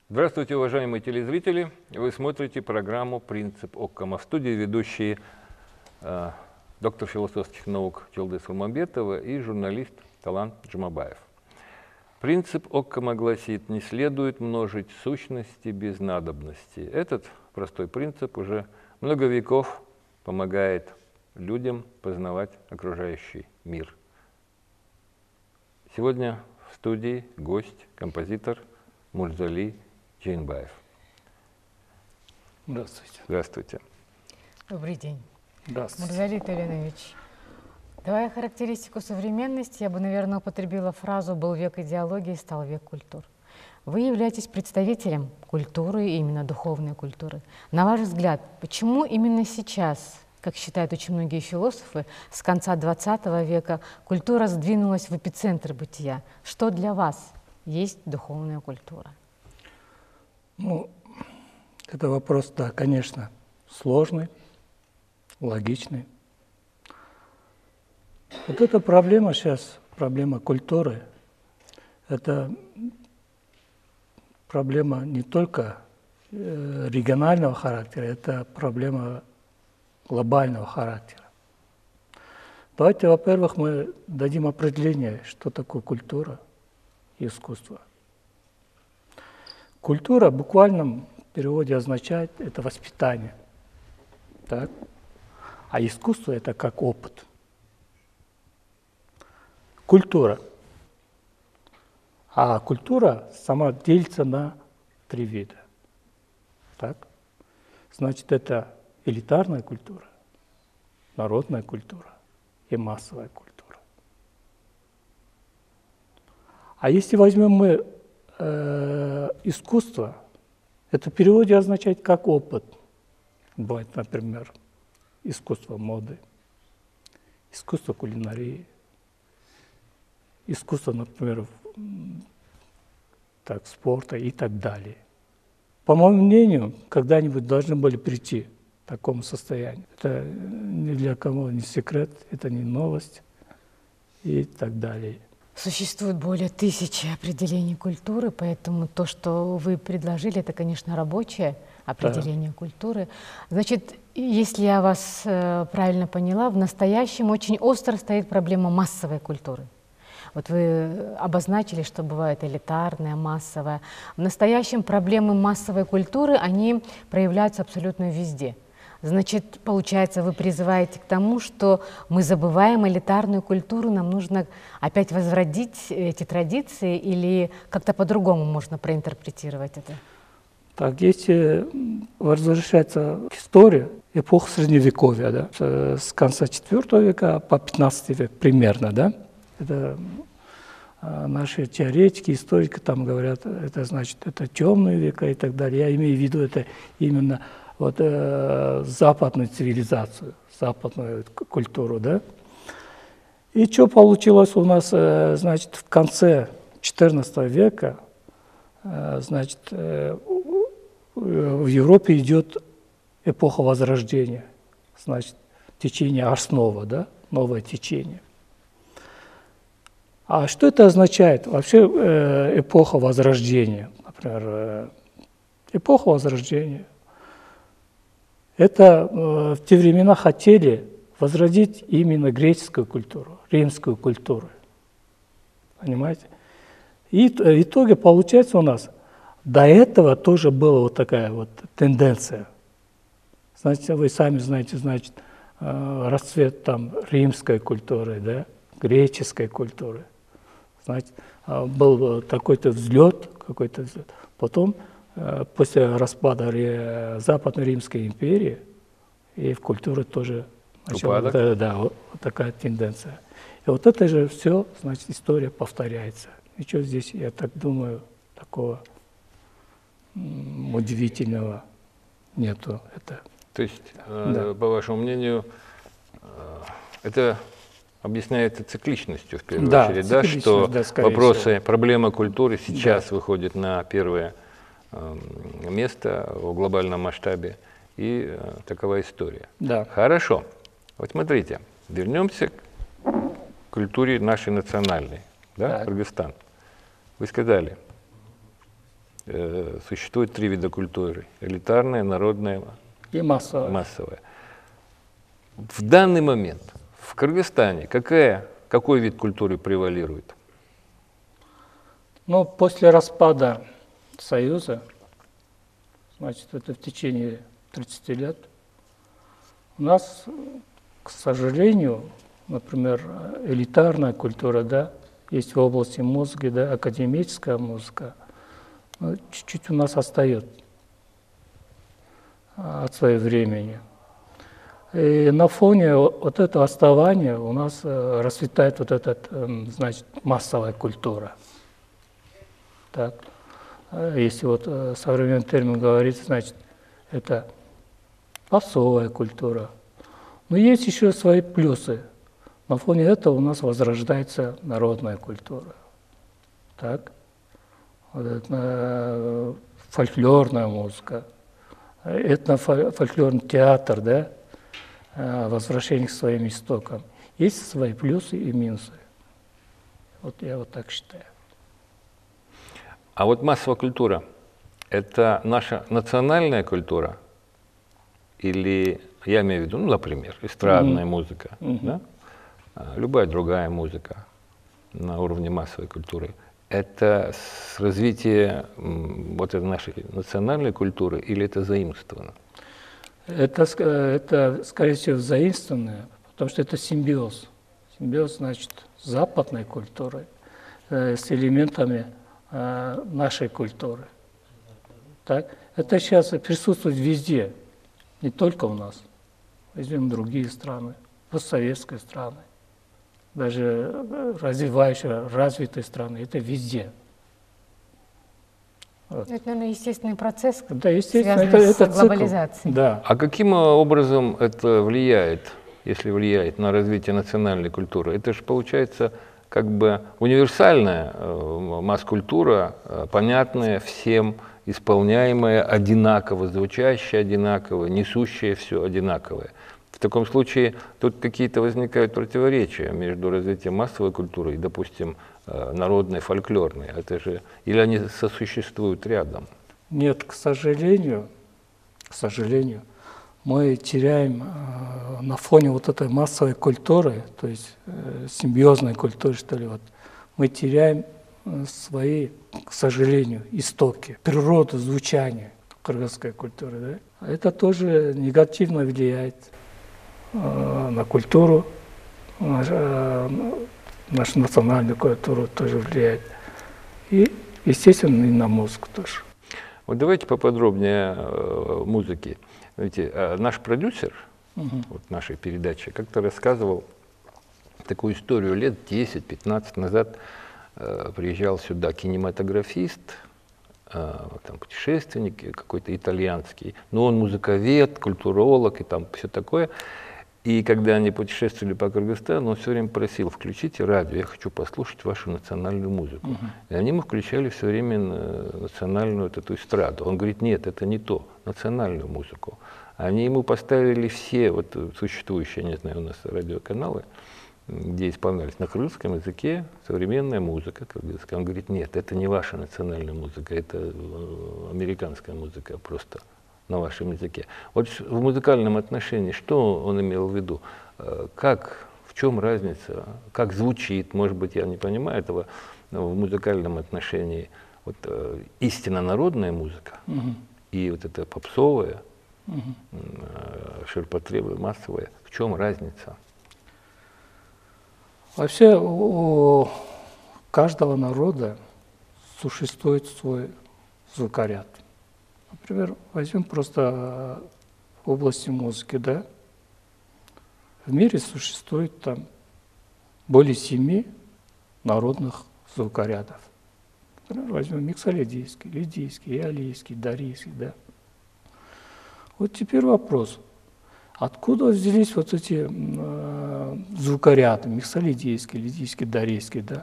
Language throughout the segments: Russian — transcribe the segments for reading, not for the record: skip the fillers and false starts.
Здравствуйте, уважаемые телезрители! Вы смотрите программу «Принцип Оккама». В студии ведущие доктор философских наук Чолдес Алмамбетова и журналист Талант Джумабаев. Принцип Оккама гласит: не следует множить сущности без надобности. Этот простой принцип уже много веков помогает людям познавать окружающий мир. Сегодня в студии гость, композитор Мурзали Джейнбаев. Здравствуйте. Здравствуйте. Добрый день. Здравствуйте. Мурзали Талинович, давая характеристику современности, я бы, наверное, употребила фразу «был век идеологии, стал век культур». Вы являетесь представителем культуры, именно духовной культуры. На ваш взгляд, почему именно сейчас, как считают очень многие философы, с конца XX века культура сдвинулась в эпицентр бытия? Что для вас есть духовная культура? Ну, это вопрос, да, конечно, сложный, логичный. Вот эта проблема сейчас, проблема культуры, это проблема не только регионального характера, это проблема глобального характера. Давайте, во-первых, мы дадим определение, что такое культура и искусство. Культура в буквальном переводе означает это воспитание, так? А искусство это как опыт. Культура. А культура сама делится на три вида. Так? Значит, это элитарная культура, народная культура и массовая культура. А если возьмем мы искусство, это в переводе означает как опыт. Бывает, например, искусство моды, искусство кулинарии, искусство, например, так, спорта и так далее. По моему мнению, когда-нибудь должны были прийти к такому состоянию. Это ни для кого не секрет, это не новость и так далее. Существует более 1000 определений культуры, поэтому то, что вы предложили, это, конечно, рабочее определение культуры. Значит, если я вас правильно поняла, в настоящем очень остро стоит проблема массовой культуры. Вот вы обозначили, что бывает элитарная, массовая. В настоящем проблемы массовой культуры, они проявляются абсолютно везде. Значит, получается, вы призываете к тому, что мы забываем элитарную культуру, нам нужно опять возродить эти традиции, или как-то по-другому можно проинтерпретировать это? Так, если возвращаться к истории, эпоха Средневековья, да, с конца IV века по XV век примерно, да, это наши теоретики, историки там говорят, это значит, это темные века и так далее. Я имею в виду это именно вот западную цивилизацию, западную культуру, да. И что получилось у нас, значит, в конце XIV века, значит, в Европе идет эпоха Возрождения, значит, течение Основа, да, новое течение. А что это означает? Вообще эпоха Возрождения, например, эпоха Возрождения. Это в те времена хотели возродить именно греческую культуру, римскую культуру. Понимаете? И в итоге получается у нас, до этого тоже была вот такая вот тенденция. Значит, вы сами знаете, значит, расцвет там римской культуры, да, греческой культуры. Значит, был такой-то взлет, какой-то взлет. Потом, после распада Западной Римской империи, и в культуре тоже начала вот такая тенденция. И вот это же все, значит, история повторяется. Ничего здесь, я так думаю, такого удивительного нету. Это, то есть, да, по вашему мнению, это объясняется цикличностью в первую очередь, да, что да, вопросы, проблема культуры сейчас выходит на первое место в глобальном масштабе, и такова история. Да. Хорошо. Вот смотрите, вернемся к культуре нашей национальной, да, Кыргызстан. Вы сказали, существует три вида культуры: элитарная, народная И и массовая. массовая. В данный момент в Кыргызстане какой вид культуры превалирует? Но после распада Союза, значит, это в течение 30 лет, у нас, к сожалению, например, элитарная культура, да, есть в области музыки, да, академическая музыка, но чуть-чуть у нас отстает от своего времени. И на фоне вот этого отставания у нас расцветает вот эта, значит, массовая культура. Так. Если вот современный термин говорится, значит, это попсовая культура. Но есть еще свои плюсы. На фоне этого у нас возрождается народная культура. Так? Вот это, фольклорная музыка, этнофольклорный театр, да? Возвращение к своим истокам. Есть свои плюсы и минусы. Вот я вот так считаю. А вот массовая культура – это наша национальная культура? Или, я имею в виду, ну, например, эстрадная музыка, да? Любая другая музыка на уровне массовой культуры. Это с развития вот этой нашей национальной культуры или это заимствовано? Это, скорее всего, заимствованное, потому что это симбиоз. Симбиоз, значит, западной культуры с элементами нашей культуры. Так? Это сейчас присутствует везде, не только у нас. Возьмем другие страны, постсоветские страны, даже развивающие, развитые страны. Это везде. Вот. Это, наверное, естественный процесс, Да, естественно, связанный с это цикл. глобализацией. Да. А каким образом это влияет, если влияет на развитие национальной культуры? Это же получается как бы универсальная масс-культура, понятная всем, исполняемая, одинаково звучащая, одинаково, несущая все одинаковое. В таком случае тут какие-то возникают противоречия между развитием массовой культуры и, допустим, народной, фольклорной. Это же, или они сосуществуют рядом? Нет, к сожалению, мы теряем на фоне вот этой массовой культуры, то есть симбиозной культуры, что ли, вот, мы теряем свои, к сожалению, истоки, природу звучания кыргызской культуры. Да? Это тоже негативно влияет на культуру, нашу национальную культуру тоже влияет. И, естественно, и на музыку тоже. Вот давайте поподробнее о музыке. Видите, наш продюсер вот нашей передачи как-то рассказывал такую историю лет 10-15 назад. Приезжал сюда кинематографист, там, путешественник какой-то итальянский, но он музыковед, культуролог и там все такое. И когда они путешествовали по Кыргызстану, он все время просил: включите радио, я хочу послушать вашу национальную музыку. И они ему включали все время национальную вот эту эстраду. Он говорит: нет, это не то, национальную музыку. Они ему поставили все вот существующие, я не знаю, у нас радиоканалы, где исполнялись на кыргызском языке современная музыка кыргызская. Он говорит: нет, это не ваша национальная музыка, это американская музыка просто на вашем языке. Вот в музыкальном отношении что он имел в виду? Как, в чем разница? Как звучит? Может быть, я не понимаю этого, но в музыкальном отношении вот истинно народная музыка и вот эта попсовая, ширпотребная, массовая. В чем разница? Вообще у каждого народа существует свой звукоряд. Например, возьмем просто в области музыки, да? В мире существует там более 7 народных звукорядов. Например, возьмем миксолидийский, лидийский, иолийский, дарийский, да? Вот теперь вопрос. Откуда взялись вот эти звукоряды, миксолидийский, лидийский, дарийский, да?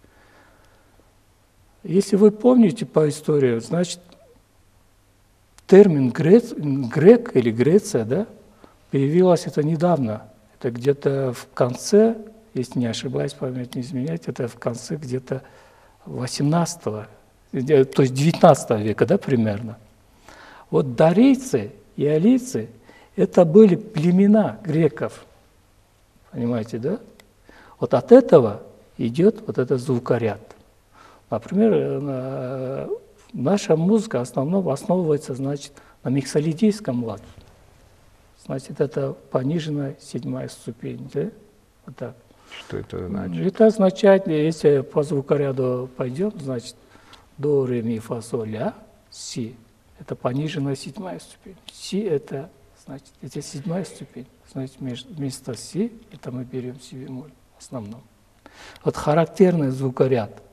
Если вы помните по истории, значит, термин грек или Греция, да, появилась это недавно. Это где-то в конце, если не ошибаюсь, память не изменяет, это в конце где-то 18 то есть 19 века, да, примерно. Вот дарийцы и алийцы – это были племена греков, понимаете, да? Вот от этого идет вот этот звукоряд. Например, наша музыка в основном основывается, значит, на миксолидийском ладе. Значит, это пониженная 7-я ступень, да? Вот так. Что это значит? Это означает, если по звукоряду пойдем, значит, до, ре, ми, фа, соль, ля, си. Это пониженная 7-я ступень. Си – это, значит, это 7-я ступень. Значит, вместо си это мы берем си бемоль в основном. Вот характерный звукоряд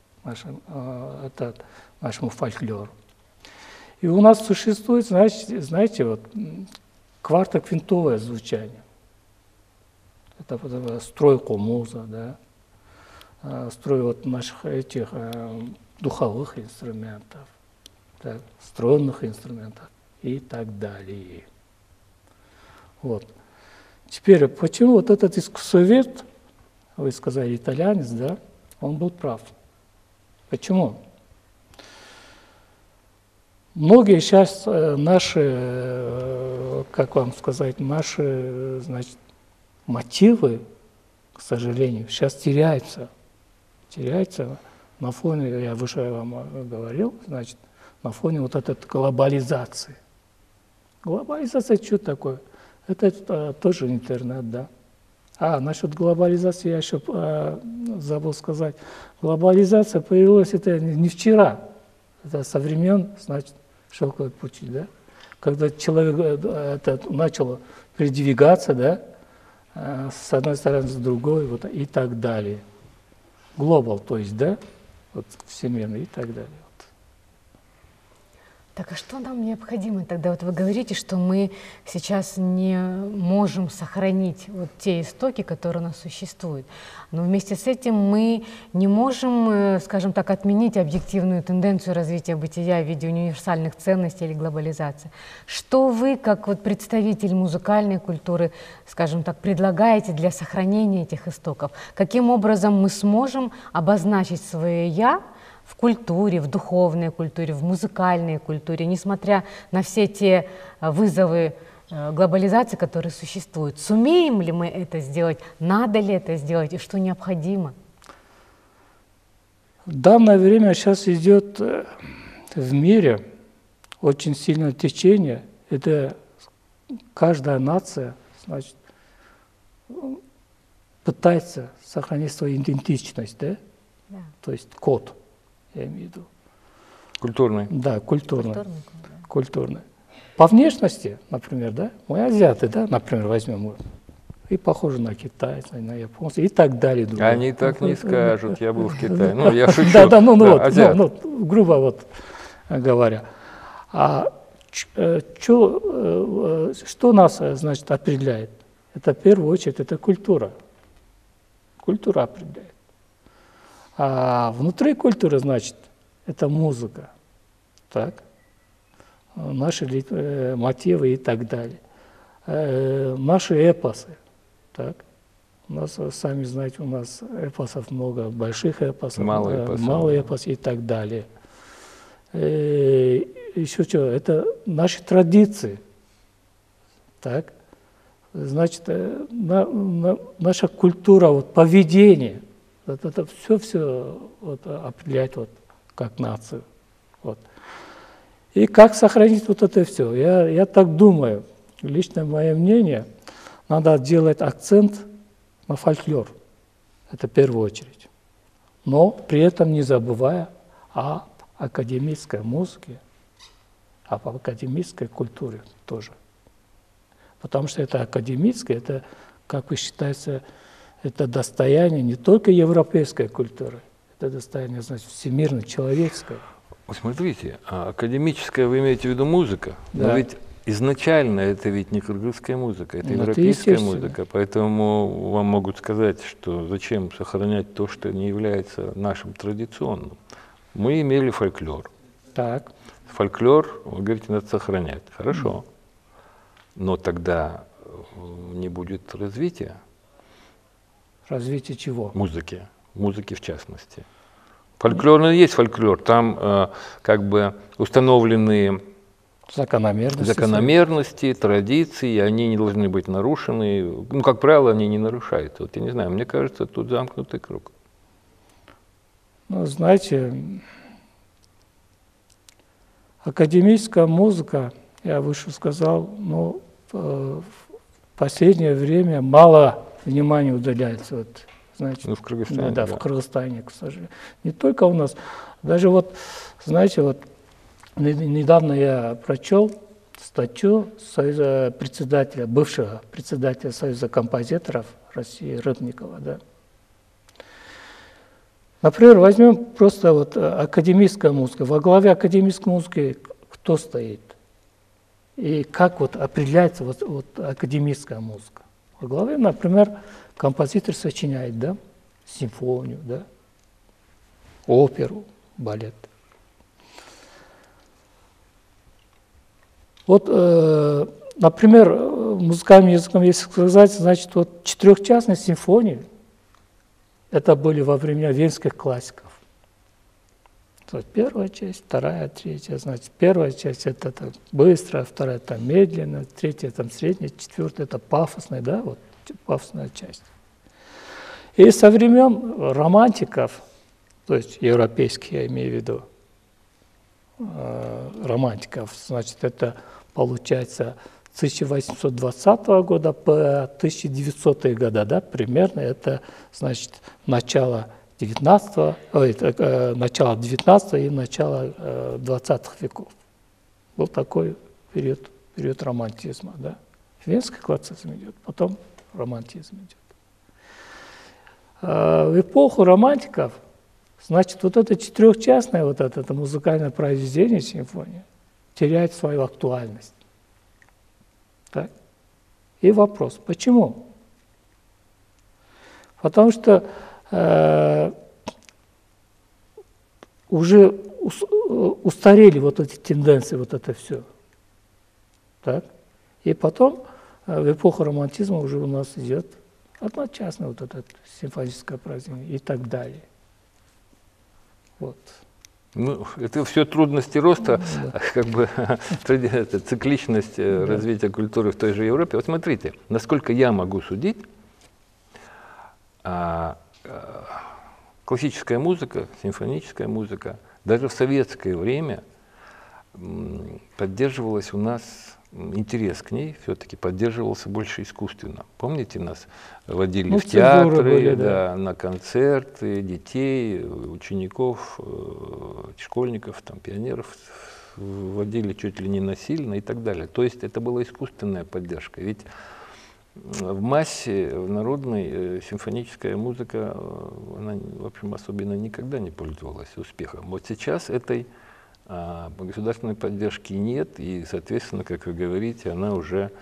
нашему фольклору. И у нас существует, значит, знаете, вот квартоквинтовое звучание. Это строй комуза, да, строй вот наших этих духовых инструментов, так, струнных инструментов и так далее. Вот. Теперь, почему вот этот искусствовед, вы сказали итальянец, да, он был прав. Почему? Многие сейчас наши, как вам сказать, наши, значит, мотивы, к сожалению, сейчас теряются. Теряются на фоне, я выше вам говорил, значит, на фоне вот этой глобализации. Глобализация что такое? Это тоже интернет, да. Насчет глобализации я еще забыл сказать. Глобализация появилась это не вчера, это со времен, значит, шелковой пути, да. Когда человек начал передвигаться, да, с одной стороны, с другой, вот, и так далее. Глобал, то есть, да, вот, всемирный и так далее. Так, а что нам необходимо тогда? Вот вы говорите, что мы сейчас не можем сохранить вот те истоки, которые у нас существуют. Но вместе с этим мы не можем, скажем так, отменить объективную тенденцию развития бытия в виде универсальных ценностей или глобализации. Что вы, как вот представитель музыкальной культуры, скажем так, предлагаете для сохранения этих истоков? Каким образом мы сможем обозначить свое «я» в культуре, в духовной культуре, в музыкальной культуре, несмотря на все те вызовы глобализации, которые существуют. Сумеем ли мы это сделать? Надо ли это сделать? И что необходимо? В данное время сейчас идет в мире очень сильное течение. Это каждая нация, значит, пытается сохранить свою идентичность, да? Да. То есть код. Я имею в виду. Культурный. Да, культурный. По внешности, например, да, мы азиаты, да, например, возьмем, и похожи на китайцев, на японцев и так далее. Они так не скажут, я был в Китае. Ну, я шучу. Грубо вот говоря. Что нас, значит, определяет? Это в первую очередь, это культура. Культура определяет. А внутри культуры, значит, это музыка, так, наши мотивы и так далее, наши эпосы, так. У нас, сами знаете, у нас эпосов много, больших эпосов, малый эпос и так далее. Еще что, это наши традиции, так. Значит, наша культура, вот, поведение. Это все вот, определяет вот, как нацию. Вот. И как сохранить вот это все? Я так думаю, лично мое мнение, надо делать акцент на фольклор. Это в первую очередь. Но при этом не забывая о академической музыке, об академической культуре тоже. Потому что это академическое, это, как вы считаете, это достояние не только европейской культуры, это достояние, значит, всемирно человеческое. Смотрите, академическая вы имеете в виду музыка, да. Но ведь изначально это ведь не кыргызская музыка, это европейская музыка, поэтому вам могут сказать, что зачем сохранять то, что не является нашим традиционным. Мы имели фольклор. Так. Фольклор, вы говорите, надо сохранять. Хорошо. Но тогда не будет развития. Развитие чего? Музыки. Музыки в частности. Фольклорный есть фольклор, там как бы установленные закономерности, традиции, они не должны быть нарушены. Ну, как правило, они не нарушаются. Вот я не знаю, мне кажется, тут замкнутый круг. Ну, знаете, академическая музыка, я выше сказал, но в последнее время мало внимания уделяется. Вот, знаете, ну, в Кыргызстане, да, в Кыргызстане, к сожалению. Не только у нас. Даже вот, знаете, вот недавно я прочел статью Союза председателя, бывшего председателя Союза композиторов России Рыбникова, да. Например, возьмем просто вот академическая музыка. Во главе академической музыки кто стоит? И как вот определяется вот академическая музыка? Во главе, например, композитор сочиняет, да, симфонию, да, оперу, балет. Вот, например, музыкальным языком, если сказать, значит, вот четырехчастные симфонии, это были во времена венских классиков. Вот первая часть, вторая, третья. Значит, первая часть это быстро, вторая это медленно, третья там средняя, четвертая это пафосная, да, вот пафосная часть. И со времен романтиков, то есть европейских, я имею в виду, романтиков, значит, это получается с 1820 года по 1900-е годы, да, примерно, это, значит, начало 19 и начало 20-х веков. Был такой период романтизма, да. Венский классицизм идет, потом романтизм идет. В эпоху романтиков, значит, вот это четырехчастное вот это музыкальное произведение, симфония, теряет свою актуальность. Так? И вопрос, почему? Потому что уже устарели вот эти тенденции, вот это все. Так? И потом в эпоху романтизма уже у нас идет одночасное вот это симфоническое произведение и так далее. Вот. Ну, это все трудности роста, как бы цикличность развития культуры в той же Европе. Вот смотрите, насколько я могу судить, классическая музыка, симфоническая музыка, даже в советское время поддерживалась у нас, интерес к ней все-таки поддерживался больше искусственно. Помните, нас водили в театры, были, да, на концерты детей, учеников, школьников, там, пионеров, водили чуть ли не насильно и так далее. То есть это была искусственная поддержка. Ведь в массе, в народной симфоническая музыка, она, в общем, особенно никогда не пользовалась успехом. Вот сейчас этой государственной поддержки нет, и, соответственно, как вы говорите, она уже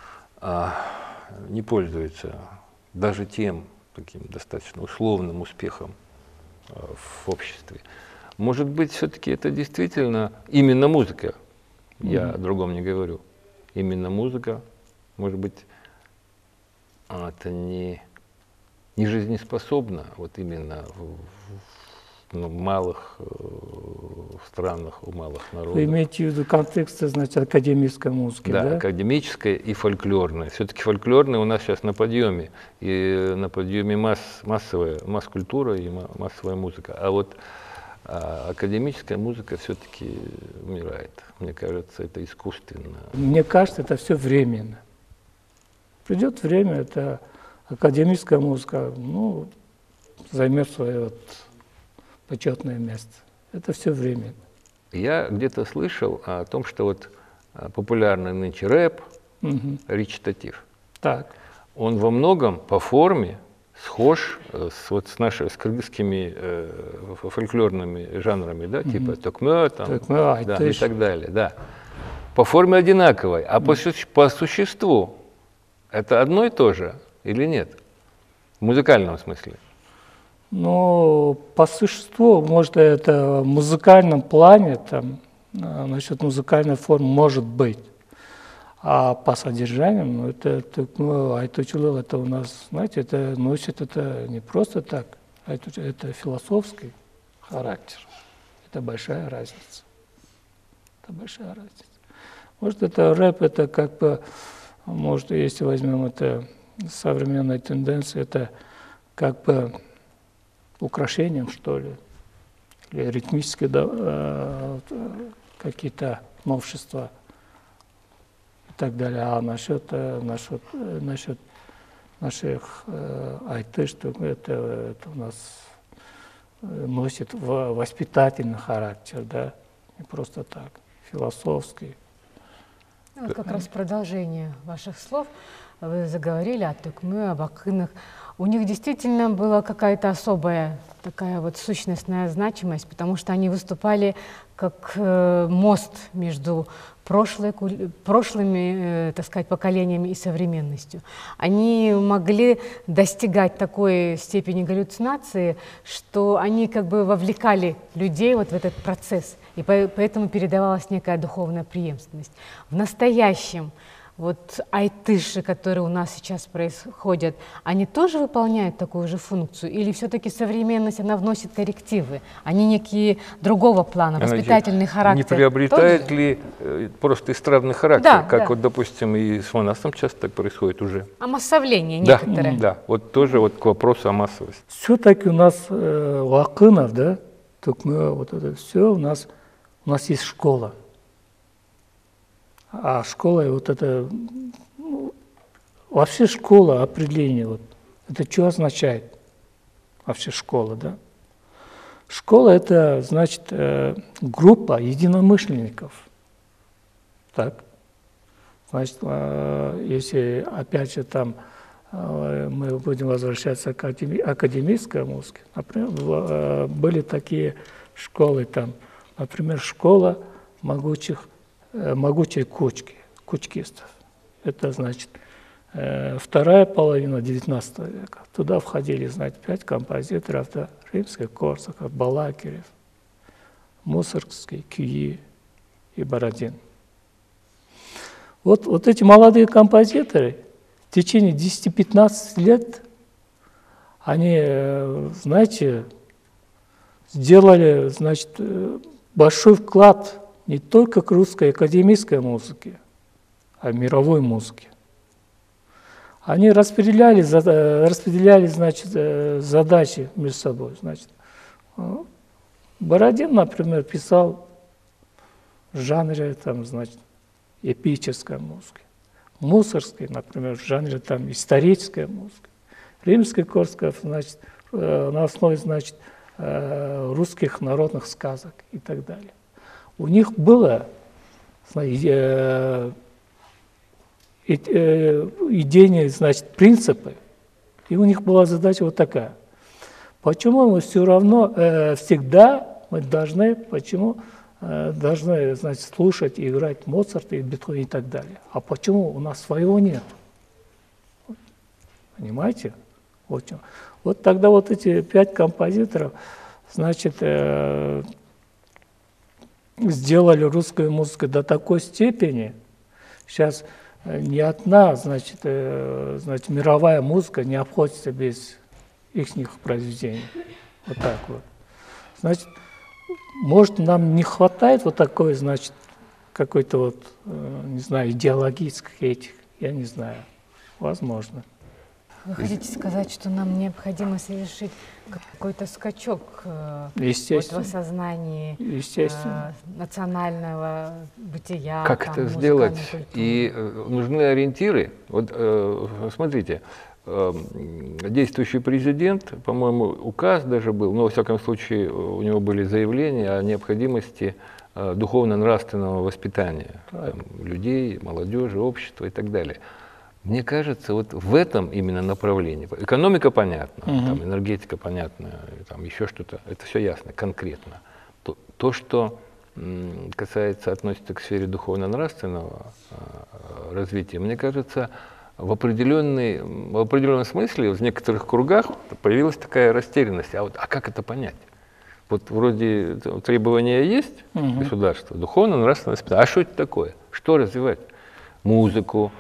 не пользуется даже тем таким достаточно условным успехом в обществе. Может быть, все-таки это действительно именно музыка, я о другом не говорю, именно музыка, может быть, это не жизнеспособно, вот именно в малых странах, у малых народов. Вы имеете в виду контекст, значит, академической музыки, да? Да, академическая и фольклорная. Все-таки фольклорная у нас сейчас на подъеме. И на подъеме масс-культура и массовая музыка. А вот академическая музыка все-таки умирает. Мне кажется, это искусственно. Мне кажется, это все временно. Придет время, это академическая музыка, ну, займет свое вот почетное место. Это все временно. Я где-то слышал о том, что вот популярный нынче рэп, речитатив, он во многом по форме схож с кыргызскими фольклорными жанрами, да, типа токмё, там, да, и так далее. Да. По форме одинаковой, а по существу это одно и то же или нет? В музыкальном смысле. Ну, по существу, может, это в музыкальном плане, там, насчет музыкальной формы может быть. А по содержанию, ну, это у нас, знаете, это носит это не просто так, а это философский характер. Это большая разница. Это большая разница. Может, это рэп, это как бы, может, если возьмем это современная тенденция, это как бы украшением, что ли, или ритмические какие-то новшества и так далее. А насчет наших айты, что это у нас носит воспитательный характер, да, не просто так, философский. Вот как раз продолжение ваших слов. Вы заговорили о Тукмы, об акынах. У них действительно была какая-то особая такая вот сущностная значимость, потому что они выступали как мост между прошлыми, так сказать, поколениями и современностью. Они могли достигать такой степени галлюцинации, что они как бы вовлекали людей вот в этот процесс, и поэтому передавалась некая духовная преемственность. В настоящем вот айтыши, которые у нас сейчас происходят, они тоже выполняют такую же функцию? Или все-таки современность, она вносит коррективы? Они некие другого плана, воспитательный характер? Не приобретает ли просто эстрадный характер, да, как да. вот, допустим, и с Манасом часто так происходит уже? Омассовление некоторое. Да, вот тоже вот к вопросу о массовости. Все-таки у нас у акынов, да, Тукмы, вот это все у нас есть школа. А школа, вот это, вообще школа, определение, вот, это что означает? Вообще школа, да? Школа – это, значит, группа единомышленников. Так? Значит, если, опять же, там мы будем возвращаться к академической музыке, например, были такие школы, там, например, школа могучей кучкистов. Это значит вторая половина XIX века. Туда входили, знаете, 5 композиторов, да, Римский-Корсаков, Балакирев, Мусоргский, Кюи и Бородин. Вот эти молодые композиторы в течение 10-15 лет, они, знаете, сделали, значит, большой вклад не только к русской академической музыке, а мировой музыке. Они распределяли, значит, задачи между собой. Значит, Бородин, например, писал в жанре, там, значит, эпической музыки. Мусоргский, например, в жанре там, исторической музыки. Римский-Корсаков, значит, на основе, значит, русских народных сказок и так далее. У них было идейные, значит, принципы, и у них была задача вот такая. Почему мы все равно всегда мы должны, значит, слушать и играть Моцарта и Бетховена и так далее? А почему у нас своего нет? Понимаете? Вот тогда вот эти 5 композиторов, значит, сделали русскую музыку до такой степени, сейчас ни одна, значит, мировая музыка не обходится без их произведений. Вот так вот. Значит, может, нам не хватает вот такой, значит, какой-то вот, не знаю, идеологических этих, я не знаю, возможно. Вы хотите сказать, что нам необходимо совершить какой-то скачок вот в осознании национального бытия? Как там, это сделать? культуры? И нужны ориентиры. Вот смотрите, действующий президент, по-моему, указ даже был, но во всяком случае у него были заявления о необходимости духовно-нравственного воспитания там, людей, молодежи, общества и так далее. Мне кажется, вот в этом именно направлении. Экономика понятна, там, энергетика понятна, там еще что-то. Это все ясно, конкретно. То, что касается, относится к сфере духовно-нравственного развития, мне кажется, в определенном смысле в некоторых кругах появилась такая растерянность. А как это понять? Вот вроде требования есть государства, духовно-нравственное воспитание. А что это такое? Что развивать? Музыку,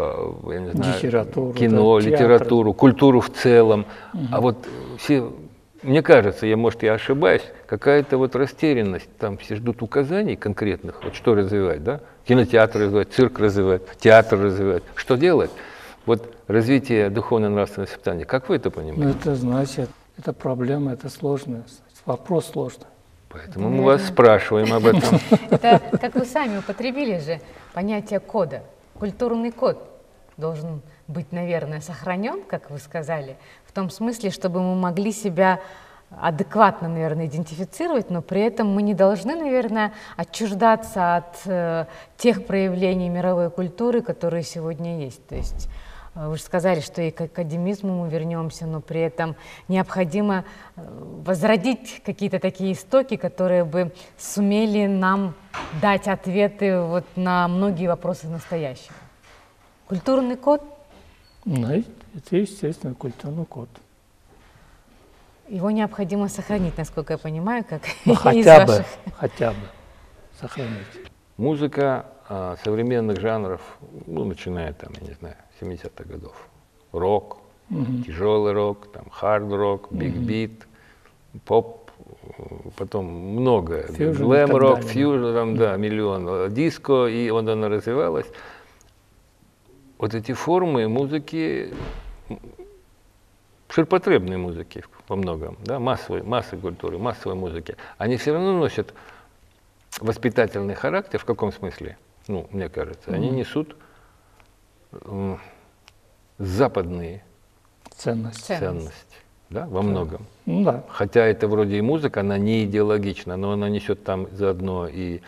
я не знаю, кино, да, литературу, культуру в целом. А вот все мне кажется, может, я ошибаюсь, какая-то вот растерянность, там все ждут указаний конкретных, вот что развивать, да? Кинотеатр развивать, цирк развивать, театр развивать. Что делать? Вот развитие духовно-нравственного воспитания, как вы это понимаете? Ну, это значит, это проблема, это сложно, вопрос сложный. Поэтому мы вас спрашиваем об этом. Это, как вы сами употребили же, понятие кода. Культурный код должен быть, наверное, сохранен, как вы сказали, в том смысле, чтобы мы могли себя адекватно, наверное, идентифицировать, но при этом мы не должны, наверное, отчуждаться от тех проявлений мировой культуры, которые сегодня есть. То есть вы же сказали, что и к академизму мы вернемся, но при этом необходимо возродить какие-то такие истоки, которые бы сумели нам дать ответы вот на многие вопросы настоящего. Культурный код? Ну, это, естественно, культурный код. Его необходимо сохранить, насколько я понимаю, как Ну, из ваших... хотя бы сохранить. Музыка современных жанров, ну, начиная там, я не знаю, 70-х годов. Рок, тяжелый рок, там, хард-рок, биг-бит, поп, потом много. Глэм-рок, фьюжн, там, да, миллион. Диско, и вот она развивалась. Вот эти формы музыки, ширпотребной музыки во многом, да, массовой культуры, массовой музыки, они все равно носят воспитательный характер. В каком смысле? Ну, мне кажется, они несут западные ценности, да, во многом. Ну, да. Хотя это вроде и музыка, она не идеологична, но она несет там заодно и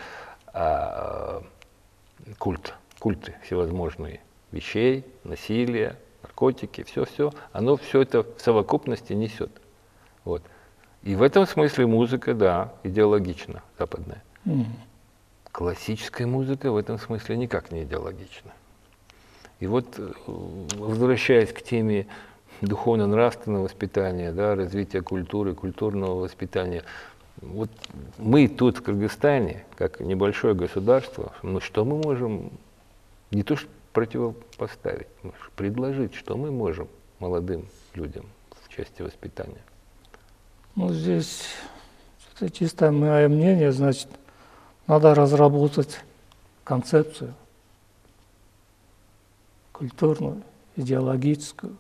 культы всевозможные вещей, насилия, наркотики, все, оно все это в совокупности несет. Вот. И в этом смысле музыка, да, идеологична, западная. Классическая музыка в этом смысле никак не идеологична. И вот, возвращаясь к теме духовно-нравственного воспитания, да, развития культуры, культурного воспитания, вот мы тут в Кыргызстане, как небольшое государство, ну что мы можем не то что противопоставить, предложить, что мы можем молодым людям в части воспитания? Ну, здесь это чисто мое мнение, значит, надо разработать концепцию культурную, идеологическую.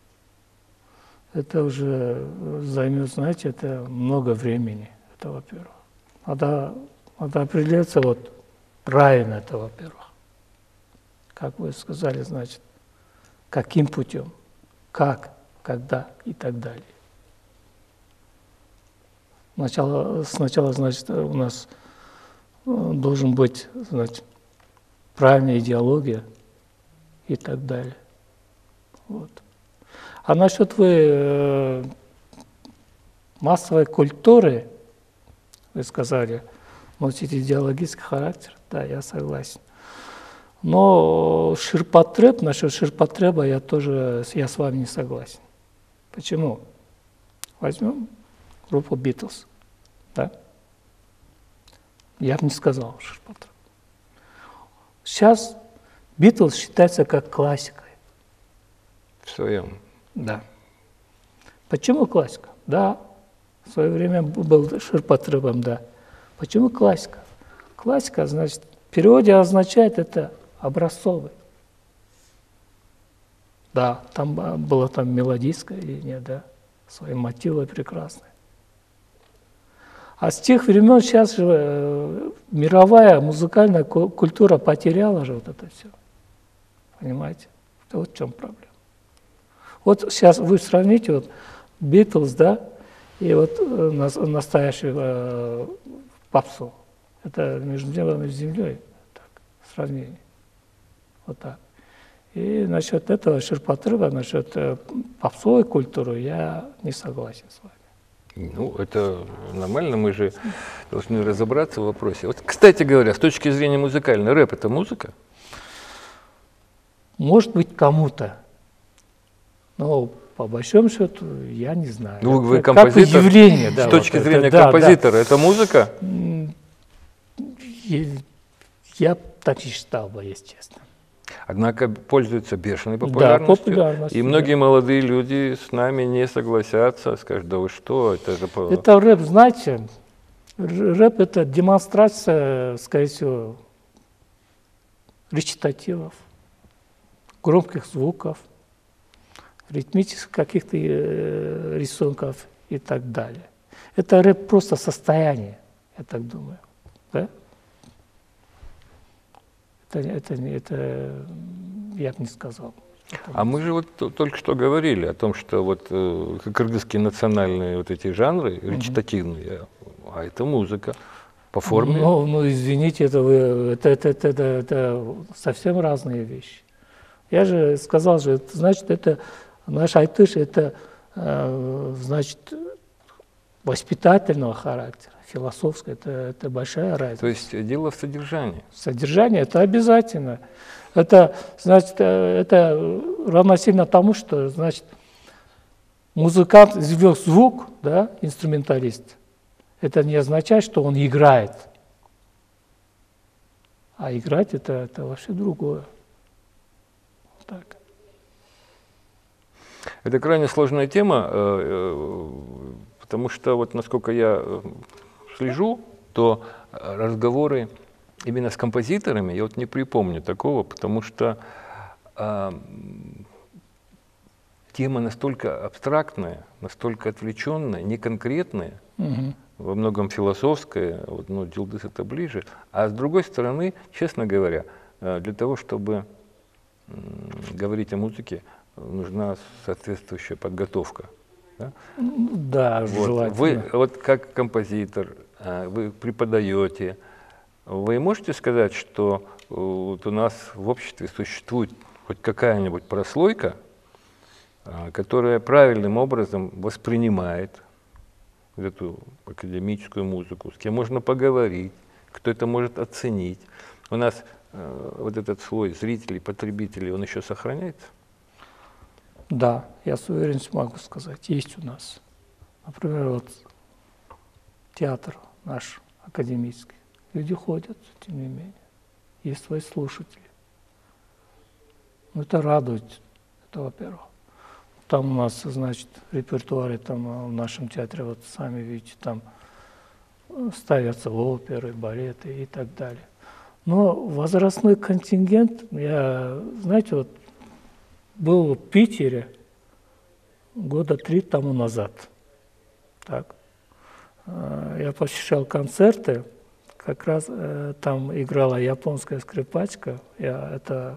Это уже займет, знаете, это много времени, это во-первых. Надо определиться вот правильно, это во-первых. Как вы сказали, значит, каким путем, как, когда и так далее. Сначала, значит, у нас должен быть, значит, правильная идеология и так далее. Вот. А насчет массовой культуры, вы сказали, носит идеологический характер, да, я согласен. Но насчет ширпотреба я с вами не согласен. Почему? Возьмем группу Beatles, да? Я бы не сказал ширпотреб. Сейчас Beatles считается как классикой. В своем. Да. Почему классика? Да, в свое время был ширпотребом, да. Почему классика? Классика, значит, в переводе означает это образцовый. Да, там было там мелодийское линия, да, свои мотивы прекрасные. А с тех времен сейчас же мировая музыкальная культура потеряла же вот это все. Понимаете? Это вот в чем проблема. Вот сейчас вы сравните вот Beatles, да, и вот настоящую попсу. Это между небом и землей, так, сравнение. Вот так. И насчет этого ширпотреба, насчет попсовой культуры я не согласен с вами. Ну, это нормально, мы же должны разобраться в вопросе. Вот, кстати говоря, с точки зрения музыкальной, рэп — это музыка? Может быть, кому-то. Но по большому счету я не знаю. Ну, вы как композитор. Явление, да, с точки вот зрения это, композитора, это музыка? Я так и считал бы, если честно. однако пользуется бешеной популярностью. Да, популярностью. И многие молодые люди с нами не согласятся, скажут, да вы что, это же... Это рэп, знаете, рэп — это демонстрация, скорее всего, речитативов, громких звуков, ритмических каких-то рисунков и так далее. Это рэп просто состояние, я так думаю. Да? Это я бы не сказал. А мы же вот только что говорили о том, что вот кыргызские национальные вот эти жанры речитативные, а это музыка по форме. Ну извините, это совсем разные вещи. Я же сказал, что значит, это наш айтыш, это значит воспитательного характера, философского, это большая разница. То есть дело в содержании. Содержание — это обязательно. Это, значит, это равносильно тому, что, значит, музыкант извлек звук, да, инструменталист. Это не означает, что он играет. А играть — это вообще другое. Так. Это крайне сложная тема, потому что, вот насколько я слежу, то разговоры именно с композиторами, я вот не припомню такого, потому что тема настолько абстрактная, настолько отвлеченная, неконкретная, во многом философская, вот, ну, Дилдыс это ближе. А с другой стороны, честно говоря, для того, чтобы говорить о музыке, нужна соответствующая подготовка. Да, да, вот. желательно. Вы вот как композитор, вы преподаете, вы можете сказать, что вот у нас в обществе существует хоть какая-нибудь прослойка, которая правильным образом воспринимает эту академическую музыку, с кем можно поговорить, кто это может оценить? У нас вот этот слой зрителей, потребителей, он еще сохраняется? Да, я с уверенностью могу сказать, есть у нас. Например, вот театр наш академический. Люди ходят, тем не менее. Есть свои слушатели. Ну, это радует, это во-первых. Там у нас, значит, в репертуаре, там в нашем театре, вот сами видите, там ставятся оперы, балеты и так далее. Но возрастной контингент, я, знаете, вот был в Питере года 3 тому назад. Так. Я посещал концерты, как раз там играла японская скрипачка, я это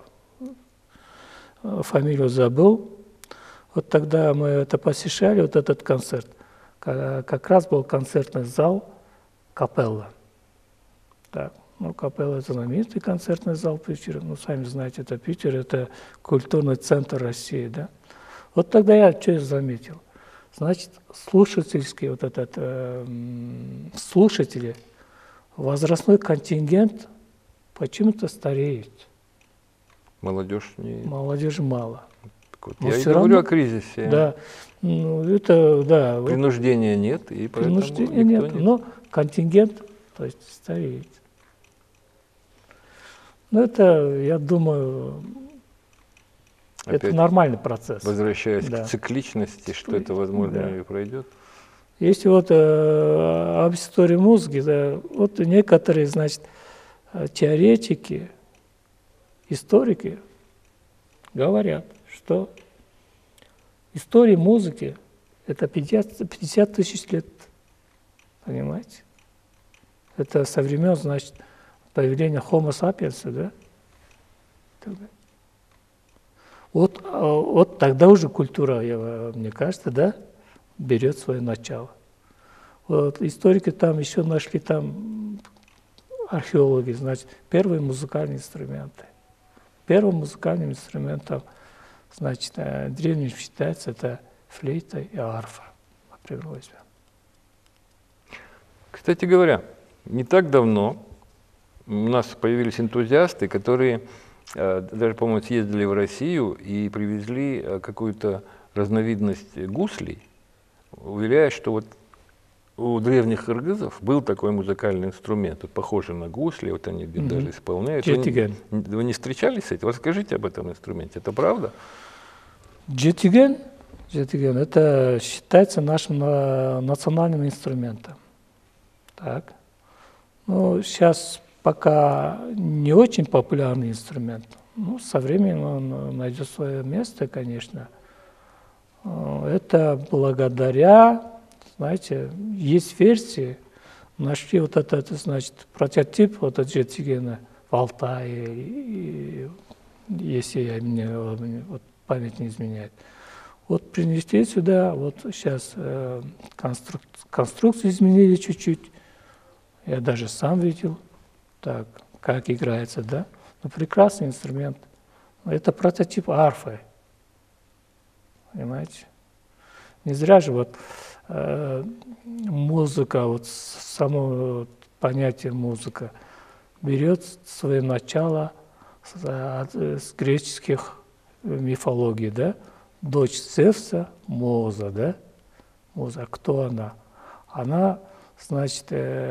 фамилию забыл. Вот тогда мы это посещали, вот этот концерт. Как раз был концертный зал Капелла. Так. Ну, Капелла — это знаменитый концертный зал Питера. Ну, сами знаете, это Питер, это культурный центр России, да. Вот тогда я что заметил. Значит, слушательский вот этот, слушатели, возрастной контингент почему-то стареет. Молодежь не... Молодежи мало. Вот я и говорю о кризисе. Да, ну, это, да. Принуждения нет, и поэтому принуждения нет, но контингент, то есть, стареет. Ну, это, я думаю, опять это нормальный процесс. Возвращаясь да. к цикличности, что это, возможно, да. и пройдет. Если вот об истории музыки, да, вот некоторые, значит, теоретики, историки говорят, что история музыки — это 50 тысяч лет, понимаете? Это со времен, значит, появления Homo sapiens, да? Вот тогда уже культура, мне кажется, да, берет свое начало. Вот, историки там еще нашли, там археологи, значит, первые музыкальные инструменты. Первым музыкальным инструментом, значит, древним считается это флейта и арфа, например, возьмем. Кстати говоря, не так давно у нас появились энтузиасты, которые даже, по-моему, съездили в Россию и привезли какую-то разновидность гуслей, уверяя, что вот у древних кыргызов был такой музыкальный инструмент, вот, похожий на гусли, вот они даже исполняют. Вы не встречались с этим? Расскажите об этом инструменте, это правда? Жетиген, это считается нашим национальным инструментом. Так. Ну, сейчас пока не очень популярный инструмент. Ну, со временем он найдет свое место, конечно. Это благодаря, знаете, есть версии, нашли вот этот, значит, прототип вот от жетигена в Алтае, если мне вот память не изменяет. Вот принесли сюда, вот сейчас конструкцию изменили чуть-чуть. Я даже сам видел, так, как играется, да. Ну, прекрасный инструмент. Это прототип арфы. Понимаете? Не зря же вот музыка, вот само понятие музыка берет свое начало с греческих мифологий, да? Дочь Зевса, Муза, да? Муза, кто она? Она, значит,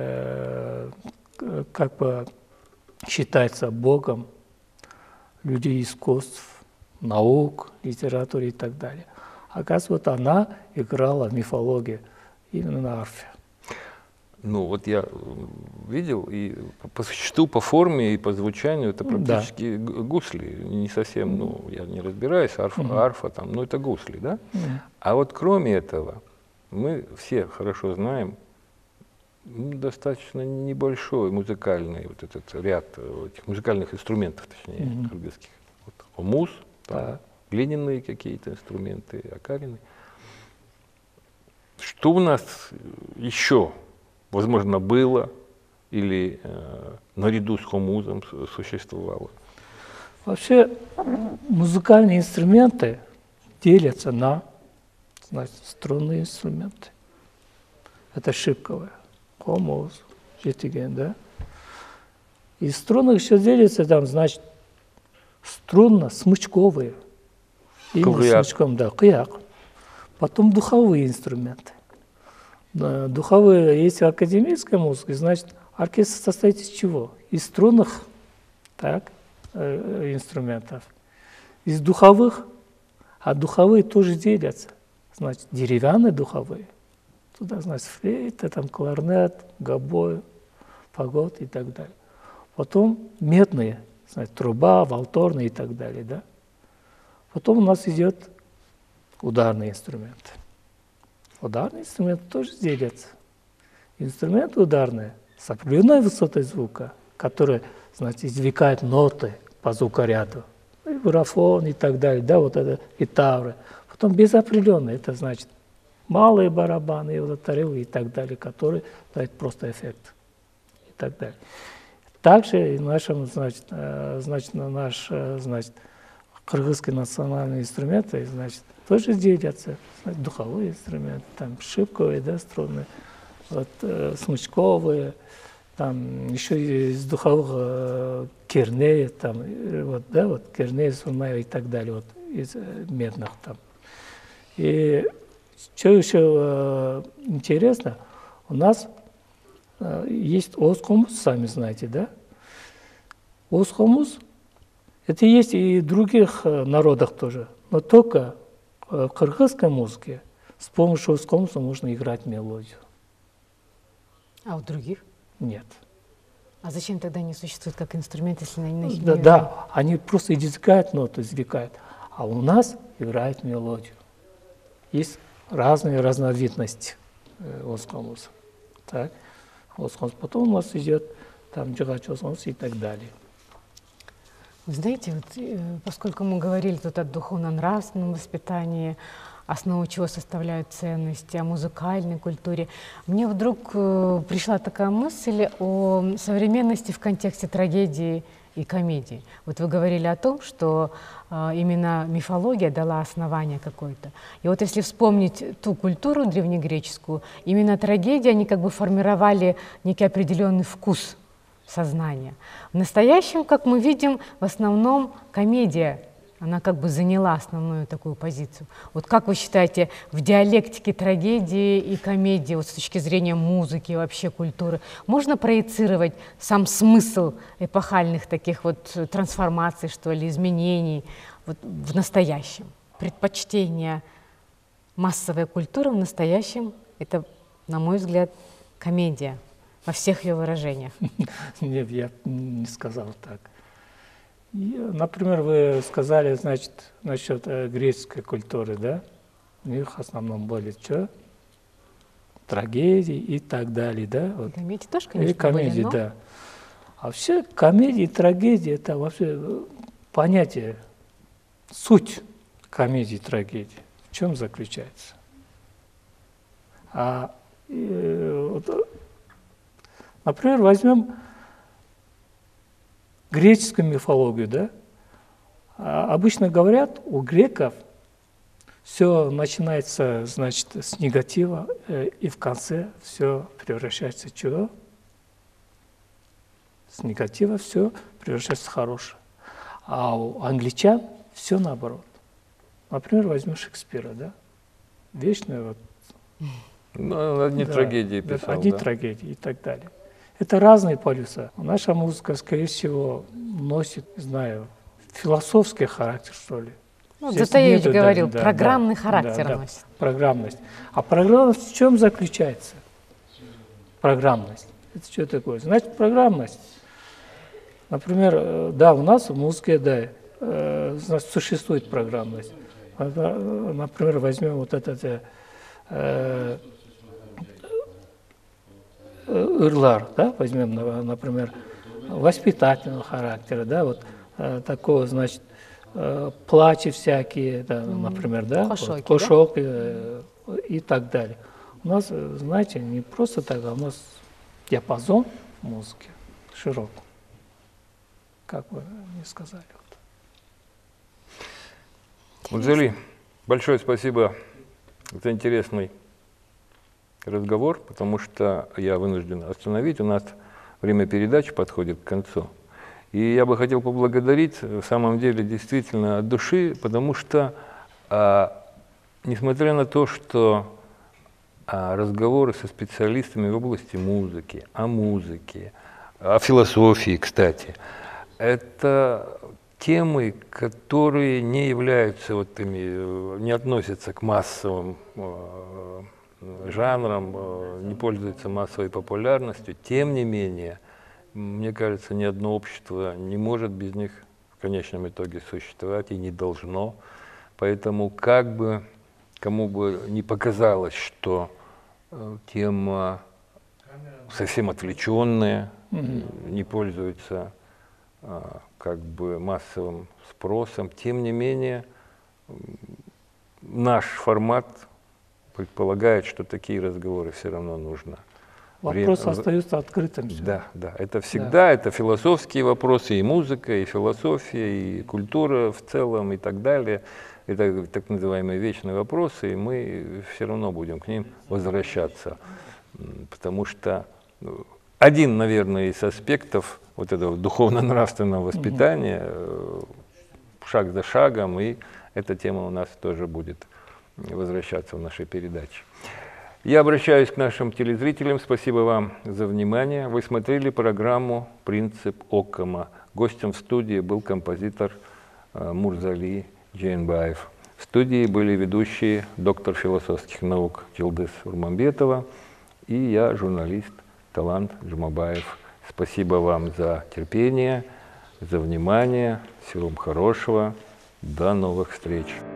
как бы считается богом людей искусств, наук, литературы и так далее. Оказывается, она играла в мифологии именно на арфе. Ну, вот я видел, и по существу, по форме и по звучанию это практически гусли. Не совсем, ну, я не разбираюсь, арфа там, ну, это гусли, да? А вот кроме этого, мы все хорошо знаем, достаточно небольшой музыкальный вот этот ряд этих музыкальных инструментов, точнее, кыргызских. Вот, хомуз, глиняные какие-то инструменты, окарины. Что у нас еще, возможно, было или наряду с хомузом существовало? Вообще музыкальные инструменты делятся на, значит, струнные инструменты. Это шипковые. Хомуз, жетиген, да? Из струнных еще делится, там, значит, струнно-смычковые. Смычком, да, кыяк. Потом духовые инструменты. Духовые, если академическая музыка, значит, оркестр состоит из чего? Из струнных, так, инструментов, из духовых, а духовые тоже делятся. Значит, деревянные духовые. Туда, значит, флейта, там, кларнет, гобой, фагот и так далее. Потом медные, значит, труба, валторные и так далее, да. Потом у нас идет ударный инструмент. Ударные инструменты тоже делятся. Инструменты ударные с определенной высотой звука, которые, значит, извлекают ноты по звукоряду, вибрафон и так далее, да, вот это и тавры. Потом без определенной, это значит малые барабаны, и так далее, которые дают просто эффект и так далее. Также и нашим, значит, наш, значит, кыргызские национальные инструменты, значит, тоже делятся. Значит, духовые инструменты, там шипковые, да, струнные, вот, смычковые, там еще из духовых кернеи, там, вот, да, вот, кернеи, сурмая и так далее, вот, из медных там. И что еще интересно, у нас есть оз-хомуз, сами знаете, да? Оз-хомуз, это есть и в других народах тоже, но только в кыргызской музыке с помощью оз-хомуза можно играть мелодию. А у других? Нет. А зачем тогда они существуют как инструмент, если они на них не играют? Да, они просто извлекают ноту, извлекают, а у нас играют мелодию. Есть разные разновидности оз-хомуза. Так, оз-хомуз. Потом у нас идет там джигач оз-хомуз и так далее. Вы знаете, вот, поскольку мы говорили тут о духовно-нравственном воспитании, основу чего составляют ценности, о музыкальной культуре, мне вдруг пришла такая мысль о современности в контексте трагедии и комедии. Вот вы говорили о том, что именно мифология дала основание какое-то. И вот если вспомнить ту культуру древнегреческую, именно трагедии, они как бы формировали некий определенный вкус сознания. В настоящем, как мы видим, в основном комедия она как бы заняла основную такую позицию. Вот как вы считаете, в диалектике трагедии и комедии, вот с точки зрения музыки, вообще культуры, можно проецировать сам смысл эпохальных таких вот трансформаций, что ли, изменений вот в настоящем? Предпочтение массовой культуры в настоящем – это, на мой взгляд, комедия во всех ее выражениях. Нет, я не сказал так. Например, вы сказали, значит, насчет греческой культуры, да? У них в основном были что? Трагедии и так далее, да? Вот. Комедии тоже, конечно, и комедии, были, но... да. А вообще комедии и трагедии – это вообще понятие, суть комедии и трагедии. В чем заключается? Вот, например, возьмем греческую мифологию, да? Обычно говорят, у греков все начинается, значит, с негатива, и в конце все превращается в чудо. С негатива все превращается в хорошее. А у англичан все наоборот. Например, возьмем Шекспира, да? Вечное вот. Ну, одни трагедии писал, одни трагедии и так далее. Это разные полюса. Наша музыка, скорее всего, носит, не знаю, философский характер, что ли. Ну, Затаевич говорил, программный характер носит. Программность. А программность в чем заключается? Программность. Это что такое? Значит, программность. Например, да, у нас в музыке, да, существует программность. Например, возьмем вот этот ырлар, да, возьмем, например, воспитательного характера, да, вот такого, значит, плачи всякие, да, например, да, кошок, да? И так далее. У нас, знаете, не просто так, а у нас диапазон музыки широк, как вы мне сказали. Муджали, большое спасибо за интересный разговор, потому что я вынужден остановить. У нас время передачи подходит к концу. И я бы хотел поблагодарить, в самом деле, действительно от души, потому что, несмотря на то, что разговоры со специалистами в области музыки, о философии, кстати, это темы, которые не являются вот не относятся к массовым жанрам, не пользуются массовой популярностью. Тем не менее, мне кажется, ни одно общество не может без них в конечном итоге существовать и не должно. Поэтому как бы кому бы не показалось, что тема совсем отвлеченная, не пользуется как бы массовым спросом, тем не менее наш формат предполагает, что такие разговоры все равно нужно. Вопрос остается открытым. Да, да, это всегда, это философские вопросы, и музыка, и философия, и культура в целом, и так далее. Это так называемые вечные вопросы, и мы все равно будем к ним возвращаться. Потому что один, наверное, из аспектов вот этого духовно-нравственного воспитания, шаг за шагом, и эта тема у нас тоже будет возвращаться в нашей передаче. Я обращаюсь к нашим телезрителям. Спасибо вам за внимание. Вы смотрели программу «Принцип Оккама». Гостем в студии был композитор Мурзали Джейнбаев. В студии были ведущие доктор философских наук Джилдыз Урмамбетова и я, журналист Талант Джумабаев. Спасибо вам за терпение, за внимание. Всего вам хорошего. До новых встреч.